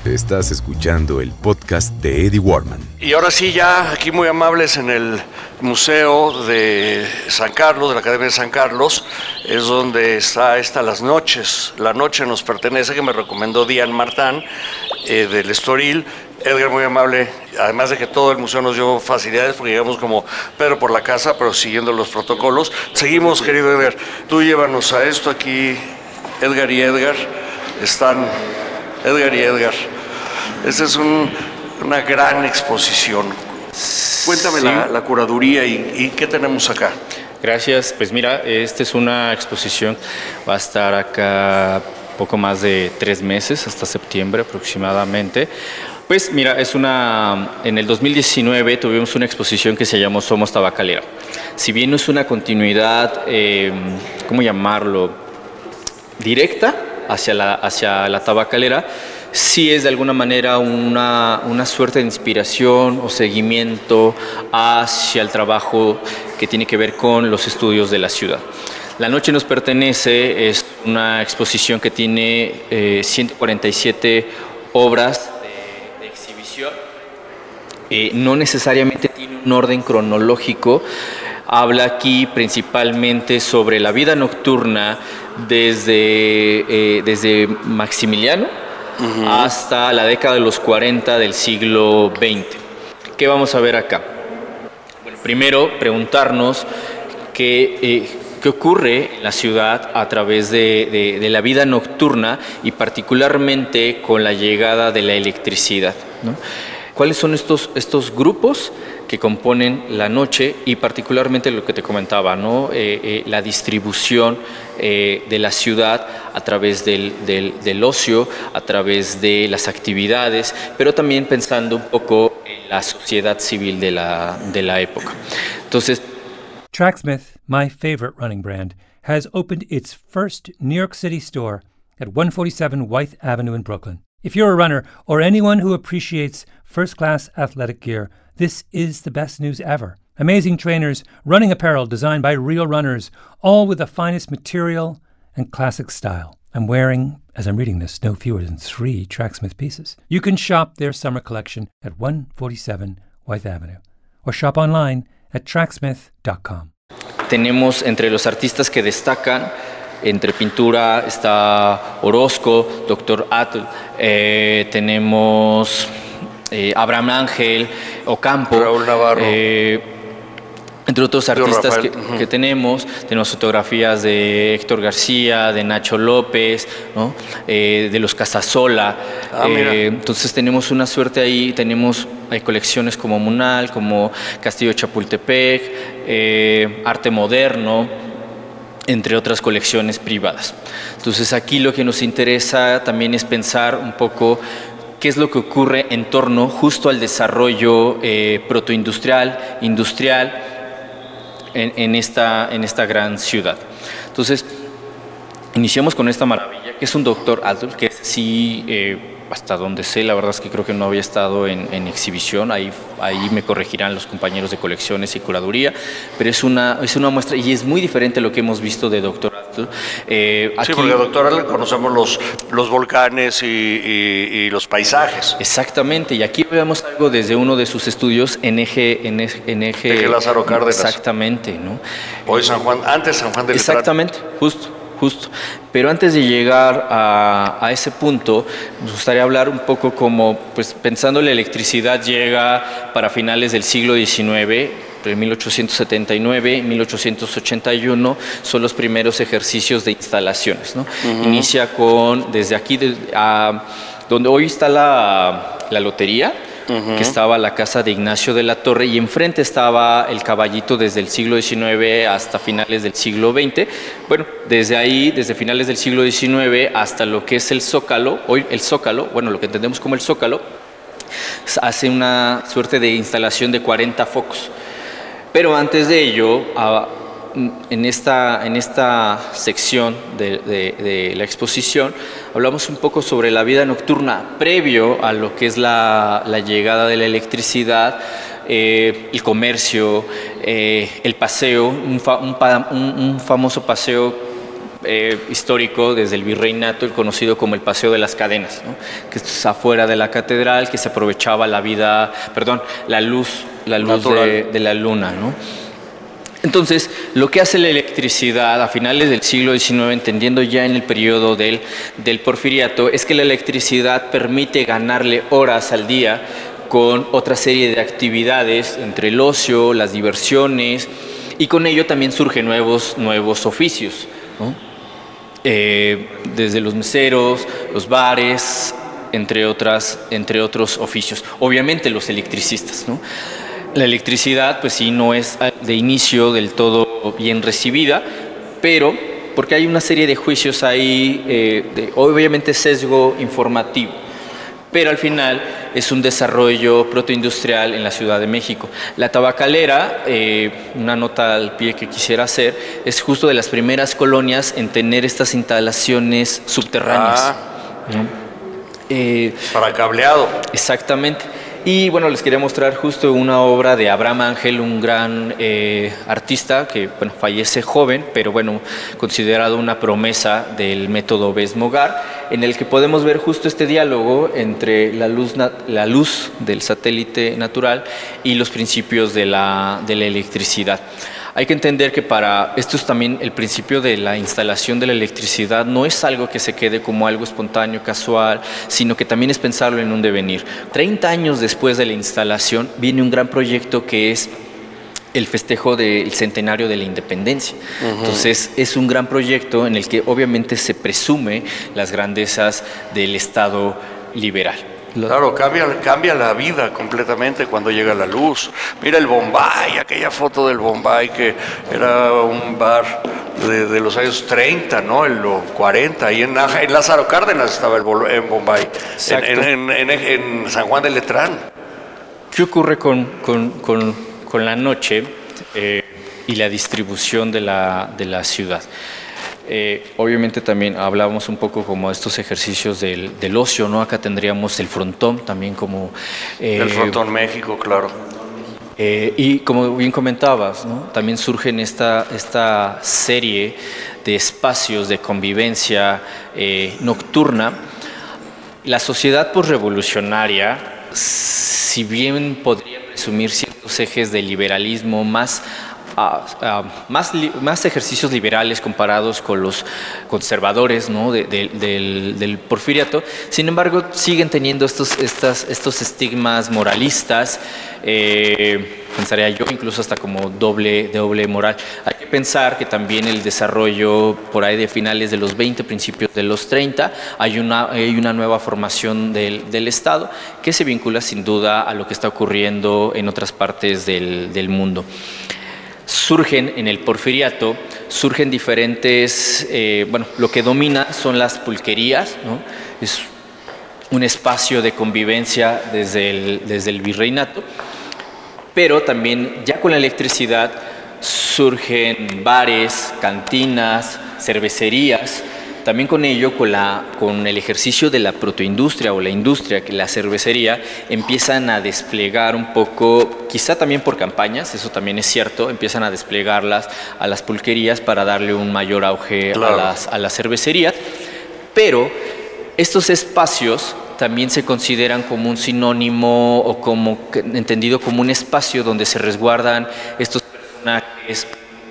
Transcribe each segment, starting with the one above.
Estás escuchando el podcast de Eddie Warman. Y ahora sí, ya aquí muy amables en el Museo de San Carlos, de la Academia de San Carlos, es donde está Las Noches. La noche nos pertenece, que me recomendó Diane Martán, del Estoril. Edgar, muy amable, además de que todo el museo nos dio facilidades, porque llegamos como Pedro por la casa, pero siguiendo los protocolos. Seguimos, querido Edgar, tú llévanos a esto aquí. Edgar y Edgar están... Edgar y Edgar. Esta es una gran exposición. Cuéntame sí. la curaduría y qué tenemos acá. Gracias. Pues mira, esta es una exposición, va a estar acá poco más de 3 meses, hasta septiembre aproximadamente. Pues mira, en el 2019 tuvimos una exposición que se llamó Somos Tabacalera. Si bien no es una continuidad, ¿cómo llamarlo?, directa hacia la tabacalera, sí es de alguna manera una suerte de inspiración o seguimiento hacia el trabajo que tiene que ver con los estudios de la ciudad. La Noche nos pertenece, es una exposición que tiene 147 obras de exhibición. No necesariamente tiene un orden cronológico. Habla aquí principalmente sobre la vida nocturna desde Maximiliano hasta la década de los 40 del siglo XX. ¿Qué vamos a ver acá? Bueno, primero, preguntarnos qué ocurre en la ciudad a través de la vida nocturna y particularmente con la llegada de la electricidad, ¿no? ¿Cuáles son estos grupos que componen la noche y particularmente lo que te comentaba, ¿no? La distribución de la ciudad a través del ocio, a través de las actividades, pero también pensando un poco en la sociedad civil de la época. Entonces, Tracksmith, my favorite running brand, has opened its first New York City store at 147 Wythe Avenue in Brooklyn. If you're a runner or anyone who appreciates first-class athletic gear, this is the best news ever. Amazing trainers, running apparel designed by real runners, all with the finest material and classic style. I'm wearing, as I'm reading this, no fewer than 3 Tracksmith pieces. You can shop their summer collection at 147 Wythe Avenue or shop online at tracksmith.com. Tenemos entre los artistas que destacan, entre pintura está Orozco, Dr. Atl, tenemos Abraham Ángel, Ocampo, Raúl Navarro, entre otros artistas que tenemos fotografías de Héctor García, de Nacho López, ¿no? De los Casasola. Entonces tenemos una suerte ahí, hay colecciones como Munal, como Castillo de Chapultepec, Arte Moderno, entre otras colecciones privadas. Entonces aquí lo que nos interesa también es pensar un poco qué es lo que ocurre en torno justo al desarrollo protoindustrial, industrial en esta gran ciudad. Entonces, iniciamos con esta maravilla, que es un Dr. Atl, que sí, hasta donde sé, la verdad es que creo que no había estado en exhibición, ahí me corregirán los compañeros de colecciones y curaduría, pero es una muestra y es muy diferente a lo que hemos visto de Dr. Atl. Sí, porque a Dr. Atl conocemos los volcanes y los paisajes. Exactamente, y aquí vemos algo desde uno de sus estudios en eje Lázaro Cárdenas. Exactamente, ¿no? Hoy antes San Juan del Letrán. Exactamente, justo. Pero antes de llegar a ese punto, nos gustaría hablar un poco como, pues pensando la electricidad llega para finales del siglo XIX, entre 1879 y 1881, son los primeros ejercicios de instalaciones, ¿no? Inicia desde aquí, donde hoy está la lotería, que estaba la casa de Ignacio de la Torre, y enfrente estaba el Caballito desde el siglo XIX hasta finales del siglo XX. Bueno, desde ahí, desde finales del siglo XIX hasta lo que es el Zócalo, hoy el Zócalo, bueno, lo que entendemos como el Zócalo, hace una suerte de instalación de 40 focos. Pero antes de ello, en esta sección de la exposición, hablamos un poco sobre la vida nocturna previo a lo que es la llegada de la electricidad, el comercio, el paseo, un famoso paseo histórico desde el virreinato, el conocido como el Paseo de las Cadenas, ¿no? Que esto es afuera de la catedral, que se aprovechaba la luz de la luna, ¿no? Entonces, lo que hace la electricidad a finales del siglo XIX, entendiendo ya en el periodo del Porfiriato, es que la electricidad permite ganarle horas al día con otra serie de actividades, entre el ocio, las diversiones, y con ello también surgen nuevos oficios, ¿no? Desde los meseros, los bares, entre otros oficios. Obviamente los electricistas, ¿no? La electricidad, pues sí, no es de inicio del todo bien recibida, pero porque hay una serie de juicios ahí, obviamente sesgo informativo, pero al final es un desarrollo protoindustrial en la Ciudad de México. La tabacalera, una nota al pie que quisiera hacer, es justo de las primeras colonias en tener estas instalaciones subterráneas, ¿no? Para cableado. Exactamente. Y bueno, les quería mostrar justo una obra de Abraham Ángel, un gran artista que fallece joven, pero considerado una promesa del método Bes-Mogar, en el que podemos ver justo este diálogo entre la luz del satélite natural y los principios de la electricidad. Hay que entender que esto es también el principio de la instalación de la electricidad, no es algo que se quede como algo espontáneo, casual, sino que también es pensarlo en un devenir. 30 años después de la instalación viene un gran proyecto que es el festejo del centenario de la independencia. Entonces es un gran proyecto en el que obviamente se presume las grandezas del Estado liberal. Claro, cambia la vida completamente cuando llega la luz. Mira el Bombay, aquella foto del Bombay que era un bar de los años 30, ¿no? En los 40, ahí en Lázaro Cárdenas estaba en Bombay, en San Juan de Letrán. ¿Qué ocurre con la noche y la distribución de la ciudad? Obviamente también hablábamos un poco como estos ejercicios del ocio, ¿no? Acá tendríamos el frontón también como... el frontón México, claro. Y como bien comentabas, ¿no? También surgen esta serie de espacios de convivencia nocturna. La sociedad posrevolucionaria, si bien podría presumir ciertos ejes de liberalismo más ejercicios liberales comparados con los conservadores, ¿no? del Porfiriato. Sin embargo, siguen teniendo estos estigmas moralistas, pensaría yo, incluso hasta como doble moral. Hay que pensar que también el desarrollo por ahí de finales de los 20, principios de los 30, hay una nueva formación del Estado que se vincula sin duda a lo que está ocurriendo en otras partes del mundo. Surgen en el Porfiriato, diferentes, lo que domina son las pulquerías, ¿no? Es un espacio de convivencia desde el virreinato, pero también ya con la electricidad surgen bares, cantinas, cervecerías. También con ello, con el ejercicio de la protoindustria o la industria, que la cervecería, empiezan a desplegar un poco, quizá también por campañas, eso también es cierto, empiezan a desplegarlas a las pulquerías para darle un mayor auge, claro, a las cervecerías. Pero estos espacios también se consideran como un sinónimo o entendido como un espacio donde se resguardan estos personajes,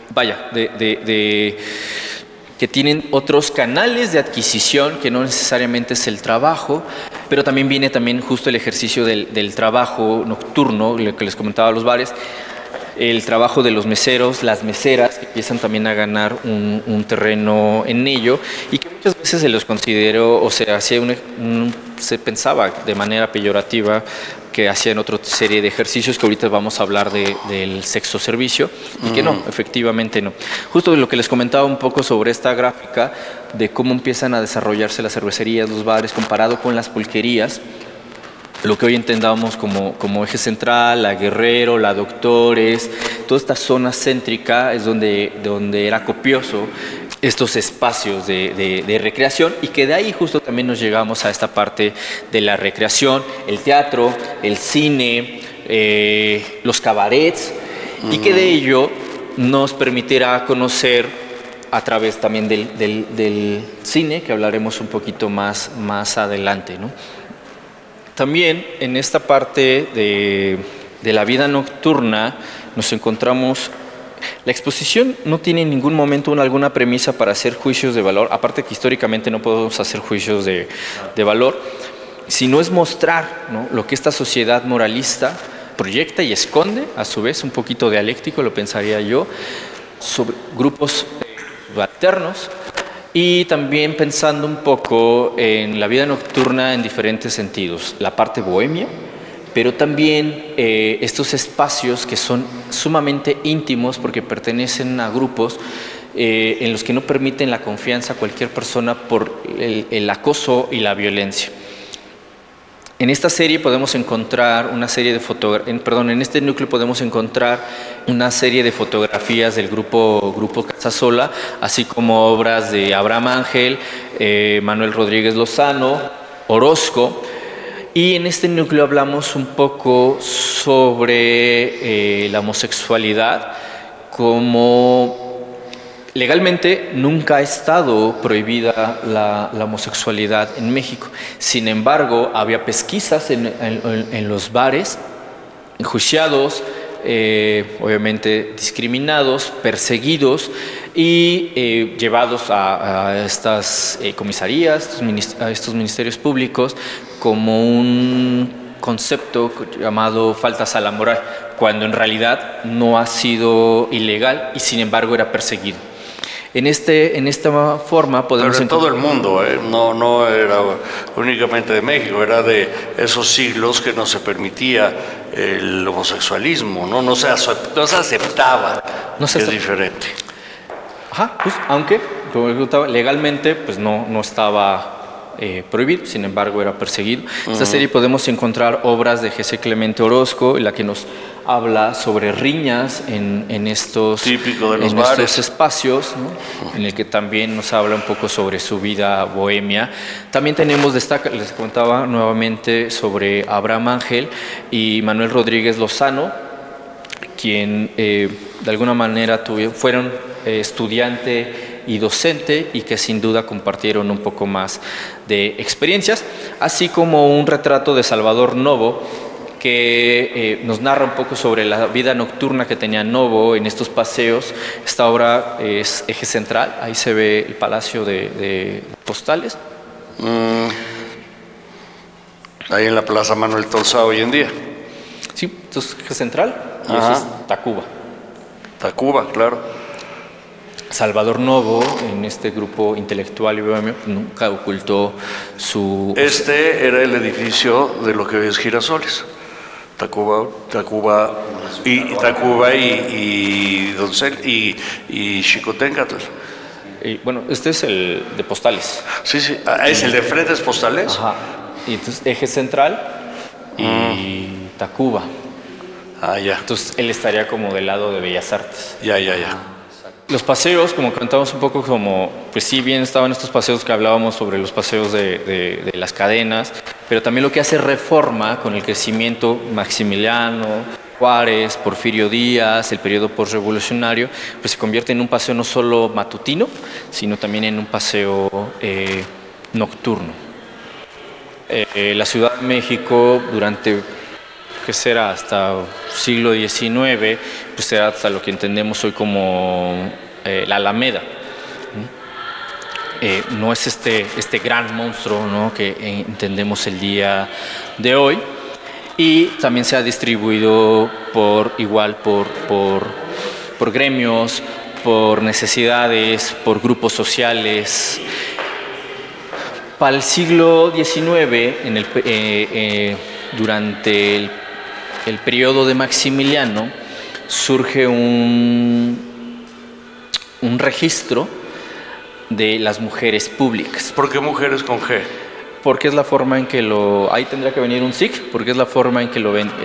que tienen otros canales de adquisición, que no necesariamente es el trabajo, pero también viene justo el ejercicio del trabajo nocturno, lo que les comentaba, los bares, el trabajo de los meseros, las meseras, que empiezan también a ganar un terreno en ello, y que muchas veces se los consideró, o sea, se pensaba de manera peyorativa que hacían otra serie de ejercicios, que ahorita vamos a hablar del sexo servicio, y que no, efectivamente no. Justo lo que les comentaba un poco sobre esta gráfica de cómo empiezan a desarrollarse las cervecerías, los bares, comparado con las pulquerías, lo que hoy entendamos como eje central, la Guerrero, la Doctores, toda esta zona céntrica es donde era copioso estos espacios de recreación, y que de ahí justo también nos llegamos a esta parte de la recreación, el teatro, el cine, los cabarets, y que de ello nos permitirá conocer a través también del cine, que hablaremos un poquito más adelante, ¿no? También en esta parte de la vida nocturna nos encontramos. La exposición no tiene en ningún momento alguna premisa para hacer juicios de valor, aparte que históricamente no podemos hacer juicios de valor, sino es mostrar, ¿no?, lo que esta sociedad moralista proyecta y esconde, a su vez un poquito dialéctico, lo pensaría yo, sobre grupos subalternos, y también pensando un poco en la vida nocturna en diferentes sentidos, la parte bohemia, pero también estos espacios que son sumamente íntimos porque pertenecen a grupos en los que no permiten la confianza a cualquier persona por el acoso y la violencia. En esta serie podemos encontrar una serie de en este núcleo podemos encontrar una serie de fotografías del grupo Casasola, así como obras de Abraham Ángel, Manuel Rodríguez Lozano, Orozco. Y en este núcleo hablamos un poco sobre la homosexualidad, como legalmente nunca ha estado prohibida la homosexualidad en México. Sin embargo, había pesquisas en los bares, enjuiciados, obviamente discriminados, perseguidos y llevados a estas comisarías, a estos ministerios públicos, como un concepto llamado faltas a la moral, cuando en realidad no ha sido ilegal y sin embargo era perseguido. En esta forma podemos... Pero en todo el mundo, no era únicamente de México, era de esos siglos que no se permitía el homosexualismo, no se aceptaba, es diferente. Ajá, pues, aunque legalmente pues no estaba prohibido, sin embargo era perseguido. En esta serie podemos encontrar obras de José Clemente Orozco, en la que nos habla sobre riñas en estos espacios, ¿no?, en el que también nos habla un poco sobre su vida bohemia. También les contaba nuevamente sobre Abraham Ángel y Manuel Rodríguez Lozano, quien de alguna manera fueron estudiante y docente y que sin duda compartieron un poco más de experiencias, así como un retrato de Salvador Novo, que nos narra un poco sobre la vida nocturna que tenía Novo en estos paseos. Esta obra es Eje Central, ahí se ve el Palacio de Postales. Ahí en la Plaza Manuel Tolsa hoy en día. Sí, entonces Eje Central y eso es Tacuba. Tacuba, claro. Salvador Novo, en este grupo intelectual y bohemio, nunca ocultó su... Este era el edificio de lo que hoy es Girasoles. Tacuba y Doncel y Xicoténcatl. Bueno, este es el de Postales. Sí, es el de frente es Postales. Ajá. Y entonces Eje Central y Tacuba. Ya. Entonces él estaría como del lado de Bellas Artes. Ya. Los paseos, como contamos un poco, pues sí bien estaban estos paseos que hablábamos sobre los paseos de las cadenas, pero también lo que hace Reforma con el crecimiento Maximiliano, Juárez, Porfirio Díaz, el periodo postrevolucionario, pues se convierte en un paseo no solo matutino, sino también en un paseo nocturno. La Ciudad de México durante... que será hasta siglo XIX, pues será hasta lo que entendemos hoy como la Alameda. No es este gran monstruo, ¿no?, que entendemos el día de hoy, y también se ha distribuido por gremios, por necesidades, por grupos sociales. Para el siglo XIX, durante el periodo de Maximiliano, surge un registro de las mujeres públicas. ¿Por qué mujeres con G? Porque es la forma en que ahí tendría que venir un SIC, porque es la forma en que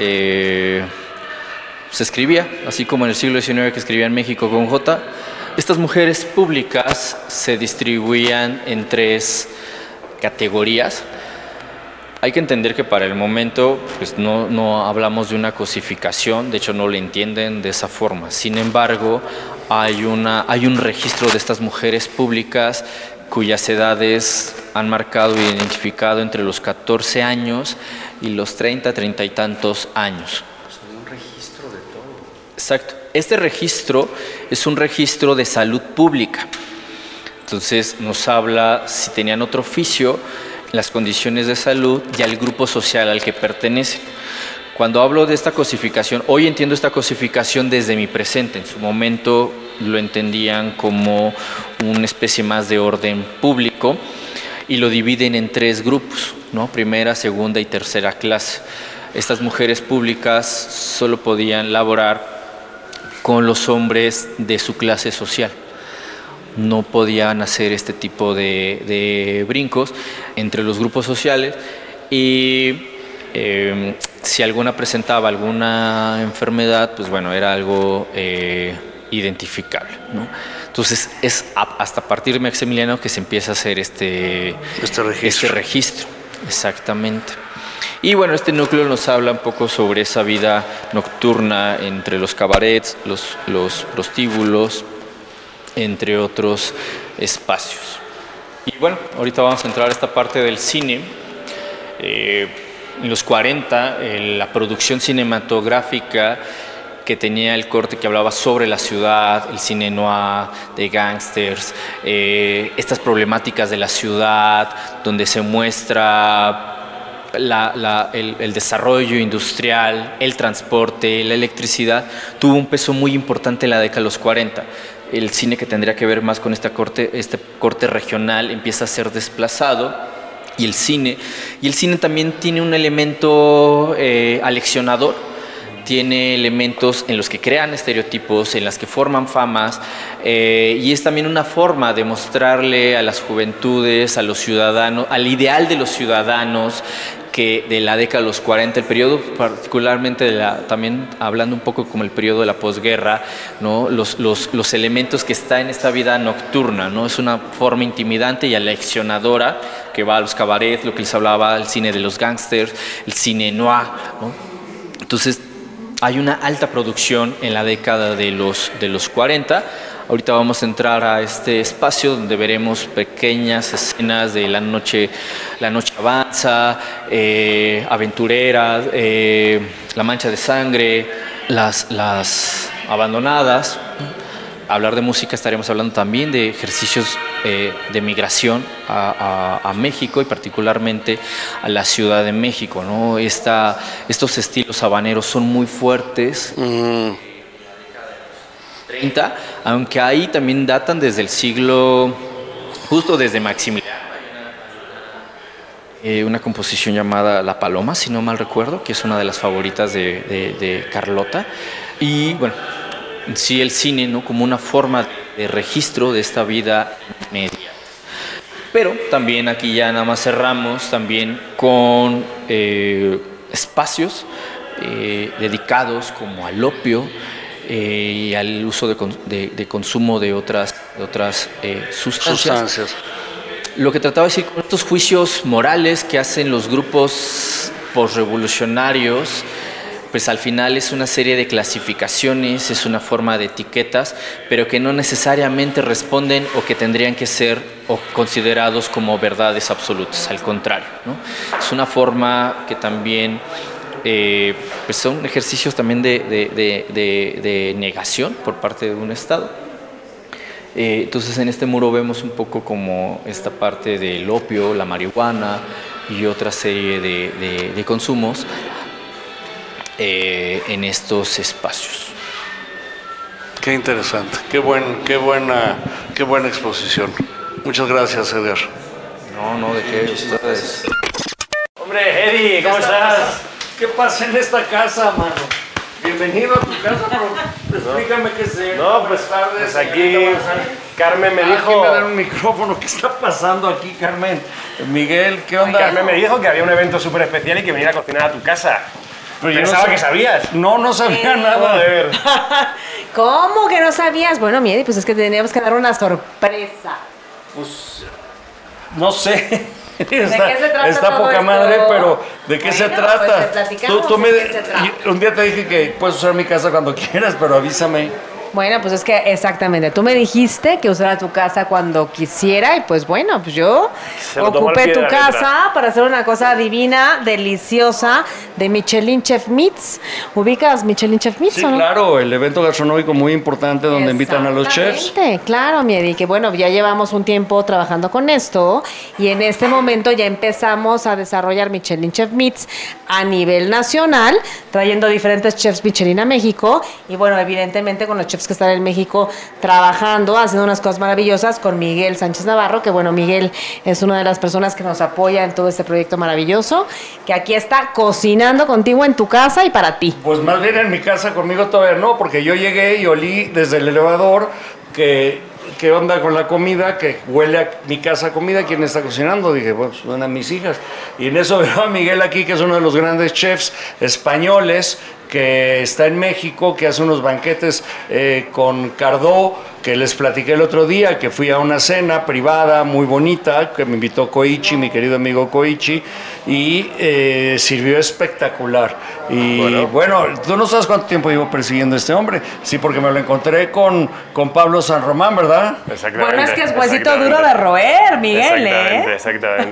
se escribía, así como en el siglo XIX que escribía en México con J. Estas mujeres públicas se distribuían en 3 categorías. Hay que entender que para el momento pues no hablamos de una cosificación, de hecho no lo entienden de esa forma. Sin embargo, hay un registro de estas mujeres públicas cuyas edades han marcado e identificado entre los 14 años y los 30 y tantos años. Hay un registro de todo. Exacto. Este registro es un registro de salud pública. Entonces nos habla si tenían otro oficio, las condiciones de salud y al grupo social al que pertenecen. Cuando hablo de esta cosificación, hoy entiendo esta cosificación desde mi presente. En su momento lo entendían como una especie más de orden público y lo dividen en 3 grupos, ¿no? Primera, segunda y tercera clase. Estas mujeres públicas solo podían laborar con los hombres de su clase social. No podían hacer este tipo de brincos entre los grupos sociales y si alguna presentaba alguna enfermedad, pues bueno, era algo identificable, ¿no? Entonces es hasta a partir de Maximiliano que se empieza a hacer este registro. Exactamente. Y bueno, este núcleo nos habla un poco sobre esa vida nocturna entre los cabarets, los prostíbulos, entre otros espacios. Y bueno, ahorita vamos a entrar a esta parte del cine. En los 40, la producción cinematográfica que tenía el corte que hablaba sobre la ciudad, el cine noir, de gángsters, estas problemáticas de la ciudad, donde se muestra el desarrollo industrial, el transporte, la electricidad, tuvo un peso muy importante en la década de los 40. El cine que tendría que ver más con este corte regional empieza a ser desplazado y el cine también tiene un elemento aleccionador, tiene elementos en los que crean estereotipos, en las que forman famas y es también una forma de mostrarle a las juventudes, a los ciudadanos, al ideal de los ciudadanos que de la década de los 40, el periodo particularmente también hablando un poco como el periodo de la posguerra, ¿no? Los elementos que está en esta vida nocturna, ¿no? Es una forma intimidante y aleccionadora que va a los cabarets, lo que les hablaba, el cine de los gángsters, el cine noir, ¿no? Entonces hay una alta producción en la década de los 40. Ahorita vamos a entrar a este espacio donde veremos pequeñas escenas de La noche avanza, Aventureras, La mancha de sangre, las abandonadas. Hablar de música, estaremos hablando también de ejercicios de migración a México y particularmente a la Ciudad de México, ¿no? Estos estilos habaneros son muy fuertes. 30, aunque ahí también datan desde el siglo, justo desde Maximiliano. Una composición llamada La Paloma, si no mal recuerdo, que es una de las favoritas de Carlota. Y bueno, sí, el cine, ¿no? Como una forma de registro de esta vida media. Pero también aquí ya nada más cerramos también con espacios dedicados como al opio, y al uso de consumo de otras sustancias. Lo que trataba de decir con estos juicios morales que hacen los grupos posrevolucionarios, pues al final es una serie de clasificaciones, es una forma de etiquetas, pero que no necesariamente responden o que tendrían que ser o considerados como verdades absolutas, al contrario, ¿no? Es una forma que también pues son ejercicios también de negación por parte de un Estado. Entonces en este muro vemos un poco como esta parte del opio, la marihuana y otra serie de consumos en estos espacios. Qué interesante, qué buena exposición. Muchas gracias, Edgar. No, de qué. Ustedes. Hombre, Eddie, ¿cómo estás? ¿Qué pasa en esta casa, mano? Bienvenido a tu casa, pero explícame qué es esto. No, pues aquí Carmen me dijo... me dan un micrófono. ¿Qué está pasando aquí, Carmen? Miguel, ¿qué onda? Carmen me dijo que había un evento súper especial y que viniera a cocinar a tu casa. Pero yo pensaba que sabías. No sabía nada. Joder. ¿Cómo que no sabías? Bueno, Eddie, pues es que teníamos que dar una sorpresa. Pues, no sé. qué se trata está todo poca esto? madre, pero ¿de qué se Bueno, trata? pues te platicamos Tú de qué se trata. un día te dije que puedes usar mi casa cuando quieras, pero avísame. Bueno, pues es que exactamente, tú me dijiste que usara tu casa cuando quisiera y pues bueno, pues yo Se lo tomó al ocupé pie tu de la letra. casa para hacer una cosa divina, deliciosa de Michelin Chef Meets. ¿Ubicas Michelin Chef Meets Sí, o no? claro, el evento gastronómico muy importante donde invitan a los chefs. Exactamente, claro, mi Eddie, que bueno, ya llevamos un tiempo trabajando con esto y en este momento ya empezamos a desarrollar Michelin Chef Meets a nivel nacional, trayendo diferentes chefs Michelin a México y bueno, evidentemente con los chefs que están en México trabajando, haciendo unas cosas maravillosas con Miguel Sánchez Navarro, que bueno, Miguel es una de las personas que nos apoya en todo este proyecto maravilloso, que aquí está cocinando contigo en tu casa y para ti. Pues más bien en mi casa conmigo todavía no, porque yo llegué y olí desde el elevador qué onda con la comida, que huele a mi casa a comida, ¿quién está cocinando? Dije, bueno, pues son a mis hijas. Y en eso veo a Miguel aquí, que es uno de los grandes chefs españoles, que está en México, que hace unos banquetes con Cardó, que les platiqué el otro día, que fui a una cena privada muy bonita, que me invitó Koichi, mi querido amigo Koichi, y sirvió espectacular. Y bueno, tú no sabes cuánto tiempo llevo persiguiendo a este hombre. Sí, porque me lo encontré con Pablo San Román, ¿verdad? Exactamente. Bueno, es que es huesito exactamente. duro de roer, Miguel, Exactamente, ¿eh? exactamente.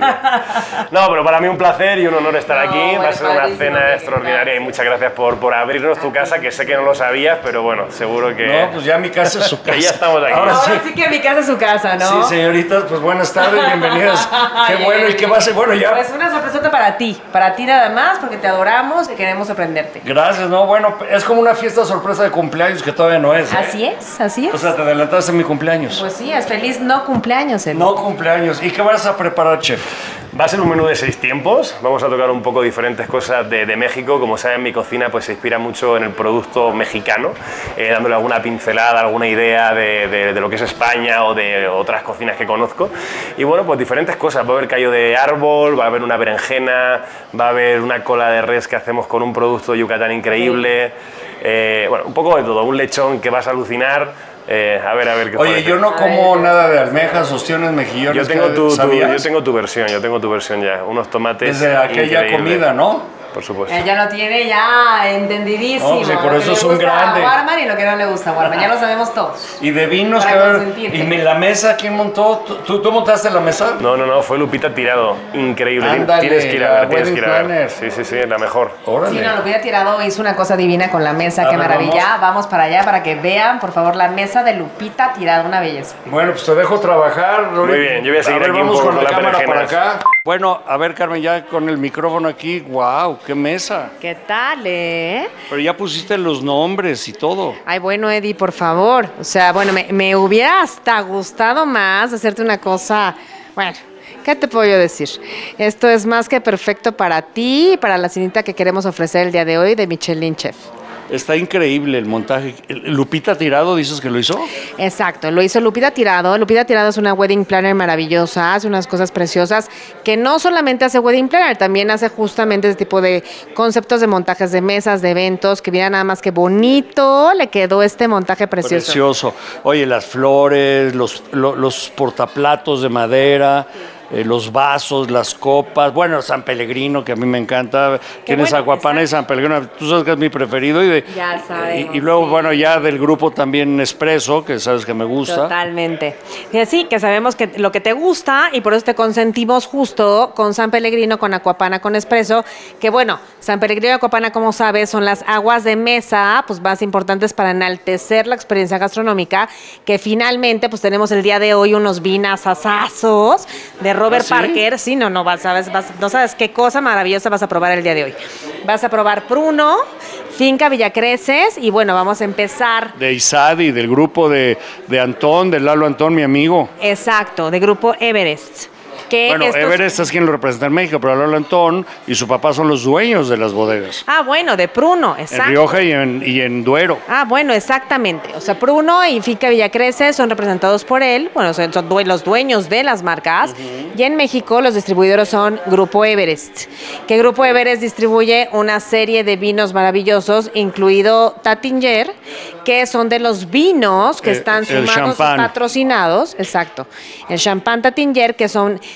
No, pero para mí un placer y un honor estar No, aquí. Va a bueno, ser una padrísimo, cena Miguel, extraordinaria y muchas gracias por abrirnos tu casa, que sé que no lo sabías, pero bueno, seguro que... No, pues ya mi casa es su casa. Que ya estamos aquí. Ahora Ahora sí. sí que mi casa es su casa, ¿no? Sí, señoritas, pues buenas tardes, bienvenidas. Qué bueno, ¿y qué va a ser? Bueno, ya. Pues una sorpresota para ti nada más, porque te adoramos y queremos sorprenderte. Gracias, no, bueno, es como una fiesta sorpresa de cumpleaños que todavía no es. ¿eh? Así es, así es. O sea, te adelantaste a mi cumpleaños. Pues sí, es feliz no cumpleaños, Edu. No cumpleaños. ¿Y qué vas a preparar, chef? Va a ser un menú de 6 tiempos, vamos a tocar un poco diferentes cosas de México. Como saben, mi cocina pues se inspira mucho en el producto mexicano, dándole alguna pincelada, alguna idea de lo que es España o de otras cocinas que conozco. Y bueno, pues diferentes cosas, va a haber callo de árbol, va a haber una berenjena, va a haber una cola de res que hacemos con un producto Yucatán increíble, bueno, un poco de todo, un lechón que vas a alucinar. A ver qué Oye, parece. yo no como nada de almejas, ostiones, mejillones. Yo tengo ¿sabías? yo tengo tu versión ya, unos tomates Desde aquella increíbles. comida, ¿no? Por supuesto. Ya lo tiene ya entendidísimo. No, sí, por lo eso que es le un gusta grande. a Warman y lo que no le gusta a Warman, ya lo sabemos todos. Y de vinos, Para que ver. consentirte. ¿Y la mesa quién montó? ¿Tú montaste la mesa? No, fue Lupita Tirado, increíble. Ándale, Tienes que ir a la ver, tienes que ir a wedding ver. planner. Sí, la mejor. Órale. Sí, no, lo hubiera tirado, hizo una cosa divina con la mesa, A qué ver, maravilla. Vamos para allá para que vean, por favor, la mesa de Lupita Tirado, una belleza. Bueno, pues te dejo trabajar. Muy bien, yo voy a seguir aquí un vamos poco con la con las cámara para berenjenas. acá. Bueno, a ver, Carmen, ya con el micrófono aquí. ¡Wow! ¡Qué mesa! ¿Qué tal, Pero ya pusiste los nombres y todo. Ay, bueno, Eddie, por favor. O sea, bueno, me hubiera hasta gustado más hacerte una cosa. Bueno, ¿qué te puedo yo decir? Esto es más que perfecto para ti y para la cenita que queremos ofrecer el día de hoy de Michelin Chef. Está increíble el montaje. ¿Lupita Tirado dices que lo hizo? Exacto, lo hizo Lupita Tirado. Lupita Tirado es una wedding planner maravillosa, hace unas cosas preciosas, que no solamente hace wedding planner, también hace justamente ese tipo de conceptos de montajes de mesas, de eventos, que mira nada más que bonito le quedó este montaje precioso. Precioso. Oye, las flores, los portaplatos de madera, los vasos, las copas. Bueno, San Pellegrino, que a mí me encanta. Tienes bueno, Aguapana y San Pellegrino. Tú sabes que es mi preferido. Ya sabemos, y luego, sí. bueno, ya del grupo también Espresso, que sabes que me gusta. Totalmente. Y sí, que sabemos que lo que te gusta y por eso te consentimos justo con San Pellegrino, con Acuapana, con Espresso, que bueno, San Pellegrino y Acuapana, como sabes, son las aguas de mesa pues más importantes para enaltecer la experiencia gastronómica, que finalmente pues tenemos el día de hoy unos vinazazazos de Robert ¿sí? Parker. Sí, no sabes qué cosa maravillosa vas a probar el día de hoy. Vas a probar Pruno, Finca Villacreces y bueno, vamos a empezar. De Isadi, del grupo de Antón, de Lalo Antón, mi amigo. Exacto, de Grupo Everest. Que Bueno, estos- Everest es quien lo representa en México, pero Lalo Antón y su papá son los dueños de las bodegas. Ah, bueno, de Pruno, exacto. En Rioja y en Duero. Ah, bueno, exactamente. O sea, Pruno y Finca Villacreces son representados por él, bueno, son los dueños de las marcas. Y en México los distribuidores son Grupo Everest, que Grupo Everest distribuye una serie de vinos maravillosos, incluido Taittinger, que son de los vinos que están el sumados y champán. patrocinados, exacto. El champán Taittinger, que son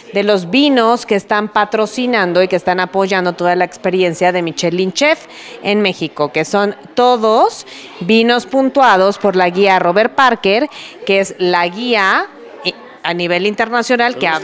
de los vinos que están patrocinando y que están apoyando toda la experiencia de Michelin Chef en México, que son todos vinos puntuados por la guía Robert Parker, que es la guía a nivel internacional que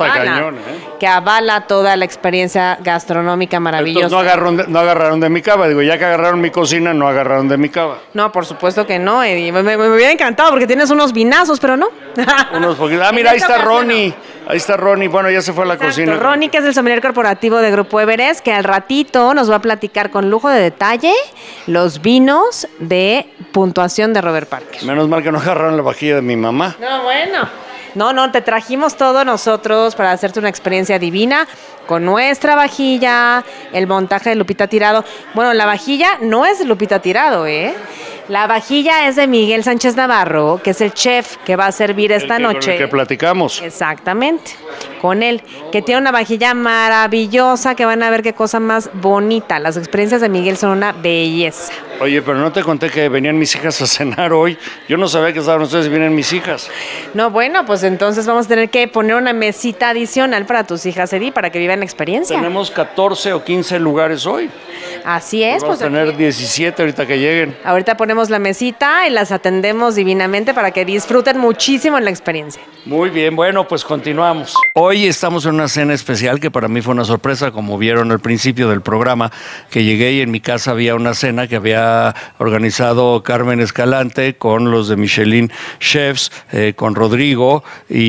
avala toda la experiencia gastronómica maravillosa. Entonces no agarraron de mi cava. Digo, ya que agarraron mi cocina, no agarraron de mi cava. No, por supuesto que no, Eddie. Me hubiera encantado porque tienes unos vinazos, pero no. Mira, ahí está Ronnie. Ahí está Ronnie. Bueno, ya se fue a la cocina. Ronnie, que es el sommelier corporativo de Grupo Everest, que al ratito nos va a platicar con lujo de detalle los vinos de puntuación de Robert Parker. Menos mal que no agarraron la vajilla de mi mamá. No, bueno. No, te trajimos todo nosotros para hacerte una experiencia divina con nuestra vajilla, el montaje de Lupita Tirado. Bueno, la vajilla no es de Lupita Tirado, ¿eh? La vajilla es de Miguel Sánchez Navarro, que es el chef que va a servir esta noche. Con el que platicamos. Exactamente, con él, que tiene una vajilla maravillosa, que van a ver qué cosa más bonita. Las experiencias de Miguel son una belleza. Oye, pero no te conté que venían mis hijas a cenar hoy. Yo no sabía que estaban ustedes y vienen mis hijas. No, bueno, pues entonces vamos a tener que poner una mesita adicional para tus hijas, Eddie, para que vivan la experiencia. Tenemos 14 o 15 lugares hoy. Así es. Vamos a tener 17 ahorita que lleguen. Ahorita ponemos la mesita y las atendemos divinamente para que disfruten muchísimo en la experiencia. Muy bien, bueno, pues continuamos. Hoy estamos en una cena especial que para mí fue una sorpresa, como vieron al principio del programa, que llegué y en mi casa había una cena que había organizado Carmen Escalante con los de Michelin Chefs, con Rodrigo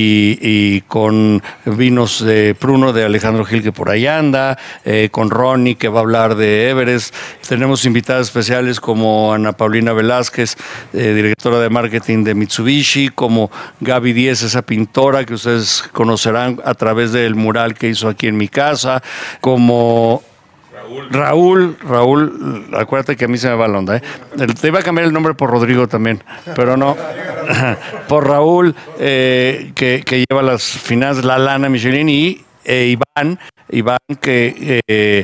y con vinos de Pruno de Alejandro Gil, que por ahí anda, con Ronnie, que va a hablar de Everest. Tenemos invitadas especiales como Ana Paulina Velázquez, directora de marketing de Mitsubishi, como Gaby Díez, esa pintora que ustedes conocerán a través del mural que hizo aquí en mi casa, como Raúl, acuérdate que a mí se me va la onda, ¿eh? Te iba a cambiar el nombre por Rodrigo también, pero no. Por Raúl, que lleva las finanzas, la lana Michelin, y Iván, que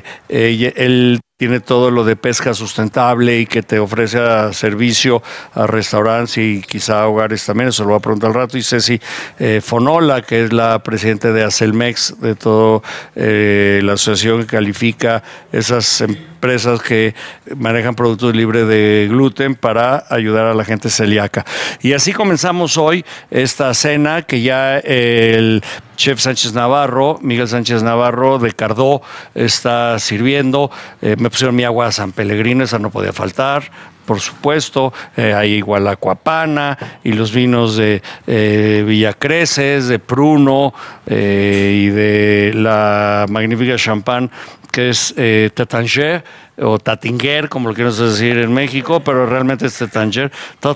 él tiene todo lo de pesca sustentable y que te ofrece servicio a restaurantes y quizá a hogares también, eso lo voy a preguntar al rato. Y Ceci Fonola, que es la presidenta de Acelmex, de toda la asociación que califica esas empresas que manejan productos libres de gluten para ayudar a la gente celíaca. Y así comenzamos hoy esta cena que ya el chef Sánchez Navarro, Miguel Sánchez Navarro de Cardó, está sirviendo. Me pusieron mi agua San Pellegrino, esa no podía faltar, por supuesto. Hay igual Aquapana y los vinos de Villacreces, de Pruno y de la magnífica champán que es Taittinger o Taittinger, como lo quieres decir en México, pero realmente es Taittinger,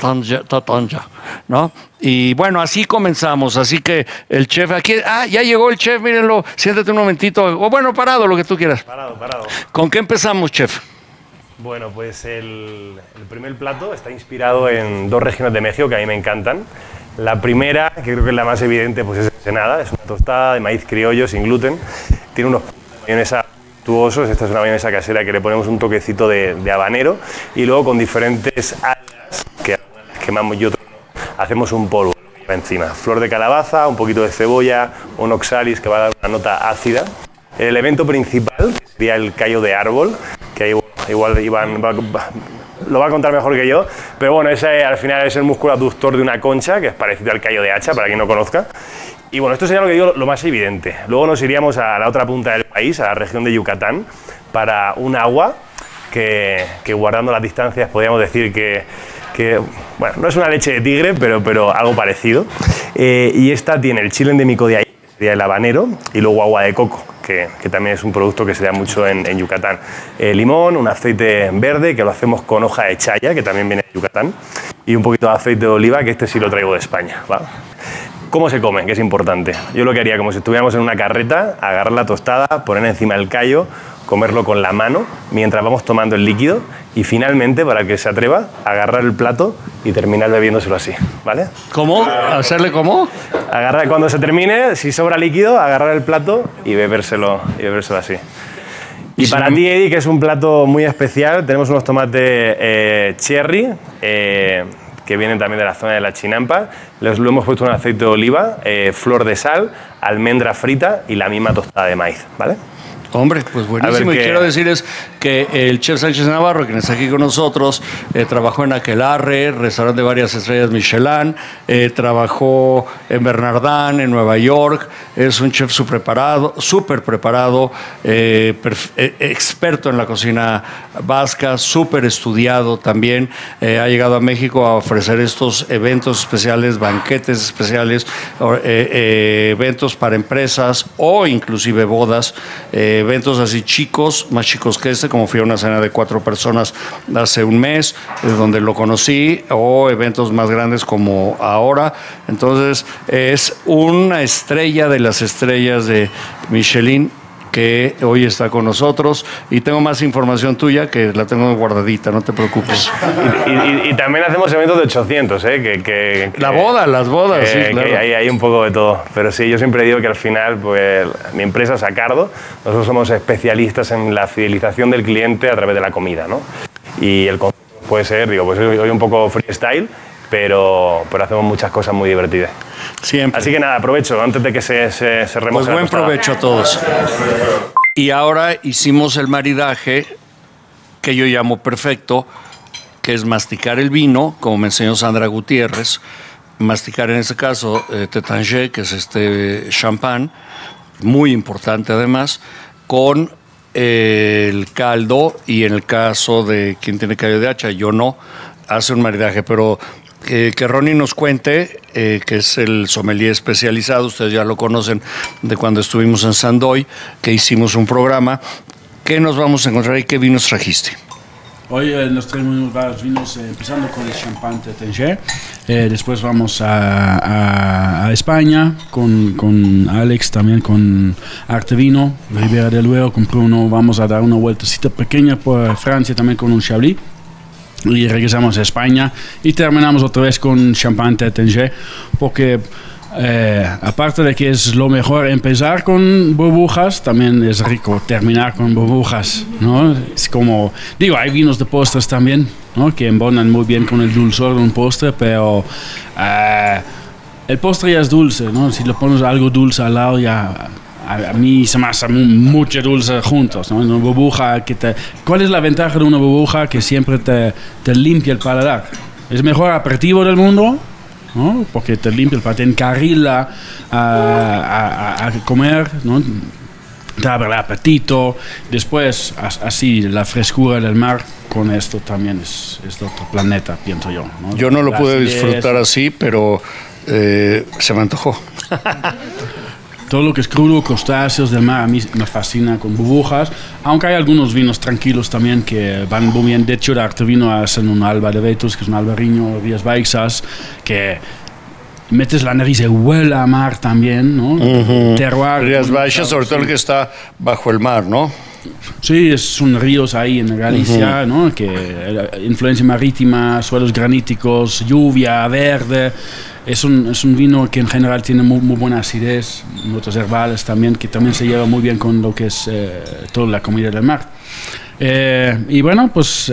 ¿no? Y bueno, así comenzamos, así que el chef aquí, ya llegó el chef, mírenlo, siéntate un momentito, o bueno, parado, lo que tú quieras. Parado. ¿Con qué empezamos, chef? Bueno, pues el primer plato está inspirado en dos regiones de México que a mí me encantan. La primera, que creo que es la más evidente, pues es Ensenada, es una tostada de maíz criollo sin gluten, tiene unos mayonesa tuosos. Esta es una mayonesa casera que le ponemos un toquecito de habanero y luego con diferentes algas, que algunas las quemamos y otras no, hacemos un polvo encima. Flor de calabaza, un poquito de cebolla, un oxalis que va a dar una nota ácida. El elemento principal, que sería el callo de árbol, que igual Iván lo va a contar mejor que yo, pero bueno, ese al final es el músculo aductor de una concha, que es parecido al callo de hacha, para quien no conozca. Y bueno, esto sería lo que digo, lo más evidente. Luego nos iríamos a la otra punta del país, a la región de Yucatán, para un agua que guardando las distancias podríamos decir que bueno, no es una leche de tigre, pero algo parecido. Y esta tiene el chile endémico de ahí, que sería el habanero, y luego agua de coco, que también es un producto que se da mucho en Yucatán. Limón, un aceite verde, que lo hacemos con hoja de chaya, que también viene de Yucatán, y un poquito de aceite de oliva, que este sí lo traigo de España, ¿va? ¿Cómo se come? Que es importante. Yo lo que haría, como si estuviéramos en una carreta, agarrar la tostada, poner encima el callo, comerlo con la mano mientras vamos tomando el líquido y finalmente, para el que se atreva, agarrar el plato y terminar bebiéndoselo así, ¿vale? ¿Cómo? ¿Hacerle cómo? Agarrar, cuando se termine, si sobra líquido, agarrar el plato y bebérselo así. Y para ti, Eddie, que es un plato muy especial, tenemos unos tomates cherry, que vienen también de la zona de la Chinampa. Lo hemos puesto en aceite de oliva, flor de sal, almendra frita y la misma tostada de maíz, ¿vale? Hombre, pues buenísimo. Y quiero decirles que el chef Sánchez Navarro, quien está aquí con nosotros, trabajó en Aquelarre, restaurante de varias estrellas Michelin, trabajó en Bernardin, en Nueva York. Es un chef súper preparado, experto en la cocina vasca, súper estudiado también. Ha llegado a México a ofrecer estos eventos especiales, banquetes especiales, eventos para empresas o inclusive bodas. Eventos así chicos, más chicos que este, como fui a una cena de 4 personas hace un mes, donde lo conocí, o eventos más grandes como ahora. Entonces, es una estrella de las estrellas de Michelin que hoy está con nosotros, y tengo más información tuya que la tengo guardadita, no te preocupes. Y también hacemos eventos de 800, las bodas, sí, claro. Hay un poco de todo, pero sí, yo siempre digo que al final, pues mi empresa Sacardo, nosotros somos especialistas en la fidelización del cliente a través de la comida, ¿no? Y el concepto puede ser, digo, pues hoy un poco freestyle, pero hacemos muchas cosas muy divertidas. Siempre. Así que nada, aprovecho antes de que se remoje. Pues buen provecho a todos. Y ahora hicimos el maridaje que yo llamo perfecto, que es masticar el vino, como me enseñó Sandra Gutiérrez, masticar en este caso Tétanger, que es este champán, muy importante además, con el caldo, y en el caso de quien tiene callo de hacha, yo no, hace un maridaje, pero que Ronnie nos cuente, que es el sommelier especializado, ustedes ya lo conocen de cuando estuvimos en Sandoy, que hicimos un programa. ¿Qué nos vamos a encontrar y qué vinos trajiste? Hoy nos traemos varios vinos, empezando con el champán Tétanger. Después vamos a España con Alex, también con Artevino, Ribera del Duero, con Bruno. Vamos a dar una vueltecita pequeña por Francia también con un Chablis. Y regresamos a España y terminamos otra vez con champán Tétanger, porque aparte de que es lo mejor empezar con burbujas, también es rico terminar con burbujas, ¿no? Es como, digo, hay vinos de postres también, ¿no?, que embonan muy bien con el dulzor de un postre, pero el postre ya es dulce, ¿no? Si le pones algo dulce al lado, ya a mí se me hace mucho dulce juntos, ¿no? Una burbuja ¿Cuál es la ventaja de una burbuja? Que siempre te limpia el paladar. Es el mejor aperitivo del mundo, ¿no? Porque te limpia el paladar, te encarrila a comer, ¿no? Te abre el apetito. Después, así, la frescura del mar con esto también es de otro planeta, pienso yo, ¿no? Yo no lo pude disfrutar así, pero se me antojó. Todo lo que es crudo, crustáceos del mar, a mí me fascina con burbujas, aunque hay algunos vinos tranquilos también que van muy bien. De hecho, de Artevino hacen un Alba de Betos, que es un albariño, Rías Baixas, que metes la nariz y huele a mar también, ¿no? Terroir. Rías Baixas, sobre todo el que está bajo el mar, ¿no? Sí, son ríos ahí en Galicia, ¿no? Que influencia marítima, suelos graníticos, lluvia, verde. Es un vino que en general tiene muy buena acidez, notas herbales también, que también se lleva muy bien con lo que es toda la comida del mar. Y bueno, pues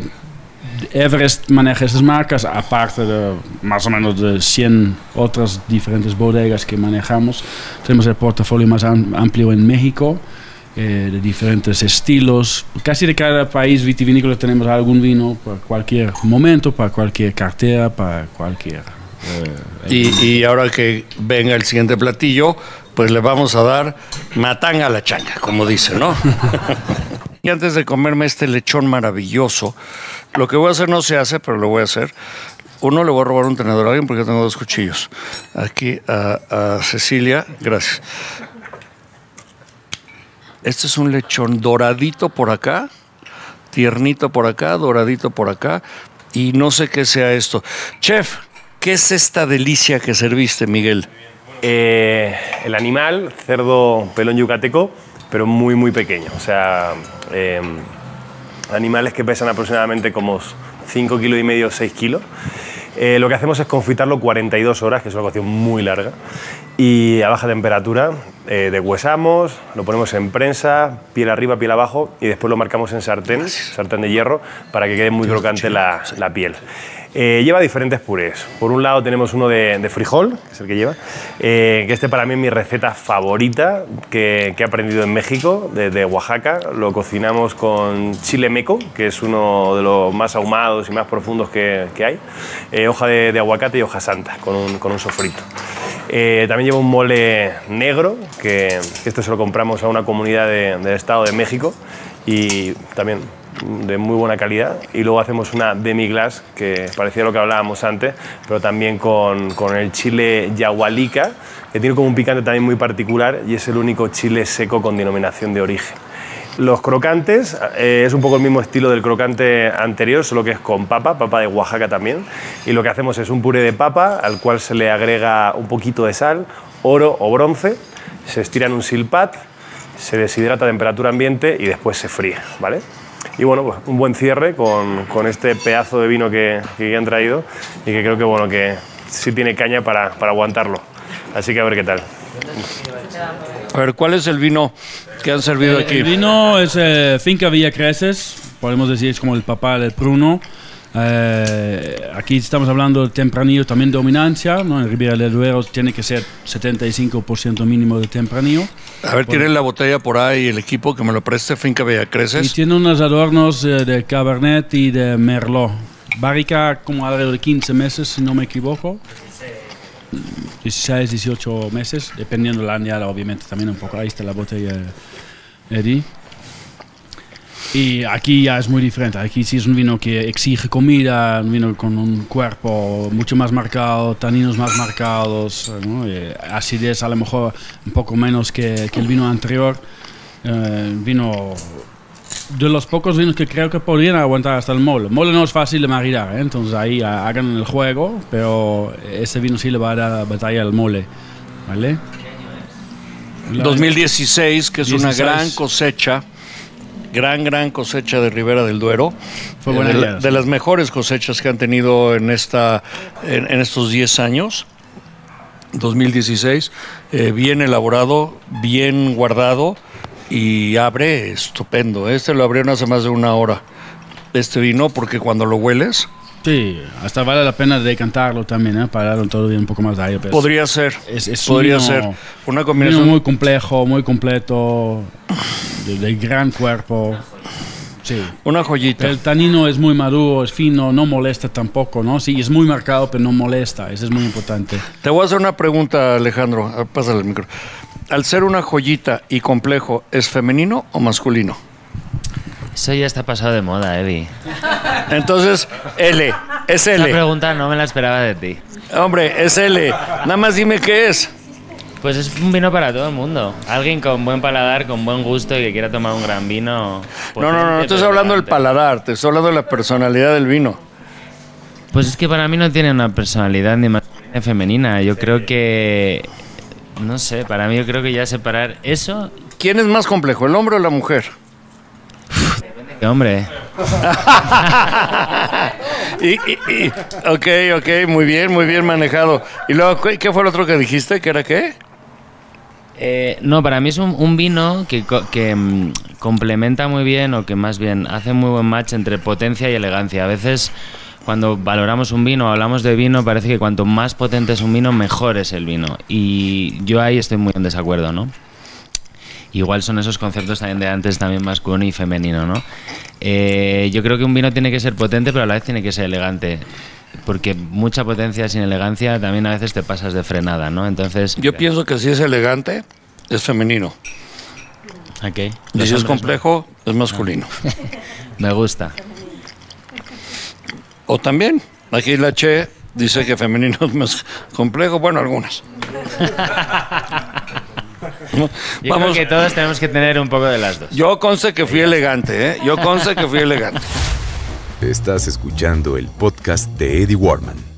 Everest maneja estas marcas, aparte de más o menos de 100 otras diferentes bodegas que manejamos. Tenemos el portafolio más amplio en México, de diferentes estilos. Casi de cada país vitivinícola tenemos algún vino para cualquier momento, para cualquier cartera, para cualquier... Y ahora que venga el siguiente platillo, pues le vamos a dar matanga a la changa, como dicen, ¿no? Y antes de comerme este lechón maravilloso, lo que voy a hacer no se hace, pero lo voy a hacer. Uno, le voy a robar un tenedor a alguien porque tengo 2 cuchillos. Aquí a Cecilia, gracias. Este es un lechón doradito por acá, tiernito por acá, doradito por acá, y no sé qué sea esto. Chef, ¿qué es esta delicia que serviste, Miguel? El animal, cerdo pelón yucateco, pero muy, muy pequeño. O sea, animales que pesan aproximadamente como 5,5 kilos, 6 kilos. Lo que hacemos es confitarlo 42 horas, que es una cocción muy larga. y a baja temperatura deshuesamos, lo ponemos en prensa, piel arriba, piel abajo y después lo marcamos en sartén de hierro para que quede muy crocante la piel. Lleva diferentes purés. Por un lado tenemos uno de frijol, que es el que lleva, que este para mí es mi receta favorita que he aprendido en México, de Oaxaca. Lo cocinamos con chile meco, que es uno de los más ahumados y más profundos que hay, hoja de aguacate y hoja santa, con un sofrito. También lleva un mole negro, que este se lo compramos a una comunidad del Estado de México y también de muy buena calidad, y luego hacemos una demi-glace que parecía lo que hablábamos antes, pero también con el chile yahualica, que tiene como un picante también muy particular y es el único chile seco con denominación de origen. Los crocantes es un poco el mismo estilo del crocante anterior, solo que es con papa de Oaxaca también, y lo que hacemos es un puré de papa al cual se le agrega un poquito de sal, oro o bronce, se estira en un silpat, se deshidrata a temperatura ambiente y después se fríe, ¿vale? Y bueno, pues un buen cierre con este pedazo de vino que han traído y que creo que, bueno, que sí tiene caña para aguantarlo. Así que a ver qué tal. A ver, ¿cuál es el vino que han servido aquí? El vino es Finca Villa Creces, podemos decir es como el papá del Pruno. Aquí estamos hablando de tempranillo, también dominancia, ¿no? En Ribera del Duero tiene que ser 75% mínimo de tempranillo. A ver, tiene la botella por ahí, el equipo que me lo preste, Finca Villacreces. Y tiene unos adornos de Cabernet y de Merlot. Barrica como alrededor de 15 meses, si no me equivoco. 16, 18 meses, dependiendo de la añada, obviamente, también un poco. Ahí está la botella, Eddie. Y aquí ya es muy diferente. Aquí sí es un vino que exige comida, un vino con un cuerpo mucho más marcado, taninos más marcados, ¿no? Acidez a lo mejor un poco menos que el vino anterior. Vino de los pocos vinos que creo que podrían aguantar hasta el mole. El mole no es fácil de maridar, ¿eh? Entonces ahí hagan el juego, pero ese vino sí le va a dar batalla al mole, ¿vale? 2016, que es 16. Una gran cosecha. Gran cosecha de Ribera del Duero. Fue buena de las mejores cosechas que han tenido en estos 10 años. 2016, bien elaborado, bien guardado y abre estupendo. Este lo abrieron hace más de una hora, este vino, porque cuando lo hueles... Sí, hasta vale la pena decantarlo también, para darle todo un poco más de aire. Podría ser, podría ser una combinación muy complejo, muy completo, de gran cuerpo. Sí. Una joyita. El tanino es muy maduro, es fino, no molesta tampoco, ¿no? Sí, es muy marcado, pero no molesta, eso es muy importante. Te voy a hacer una pregunta, Alejandro, pásale el micro. Al ser una joyita y complejo, ¿es femenino o masculino? Eso ya está pasado de moda, Eddie. Entonces, L, es L. Esa pregunta no me la esperaba de ti. Hombre, es L. Nada más dime qué es. Pues es un vino para todo el mundo. Alguien con buen paladar, con buen gusto y que quiera tomar un gran vino. No estoy hablando del paladar, te estoy hablando de la personalidad del vino. Pues es que para mí no tiene una personalidad ni masculina ni femenina. Yo creo que... No sé, para mí yo creo que ya separar eso... ¿Quién es más complejo, el hombre o la mujer? ¿Qué hombre? Ok, muy bien manejado. ¿Y luego qué fue el otro que dijiste? ¿Que era qué? No, para mí es un vino que complementa muy bien, o que más bien hace muy buen match entre potencia y elegancia. A veces cuando valoramos un vino, hablamos de vino, parece que cuanto más potente es un vino, mejor es el vino. Y yo ahí estoy muy en desacuerdo, ¿no? Igual son esos conceptos también de antes, también masculino y femenino, ¿no? Yo creo que un vino tiene que ser potente, pero a la vez tiene que ser elegante. Porque mucha potencia sin elegancia también a veces te pasas de frenada, ¿no? Entonces... Yo pienso que si es elegante, es femenino. Ok. Y si es complejo, es masculino. Me gusta. O también, aquí la Che dice que femenino es más complejo. Bueno, algunas. Yo creo que todos tenemos que tener un poco de las dos. Yo conste que fui elegante, ¿eh? Yo conste que fui elegante. Estás escuchando el podcast de Eddie Warman.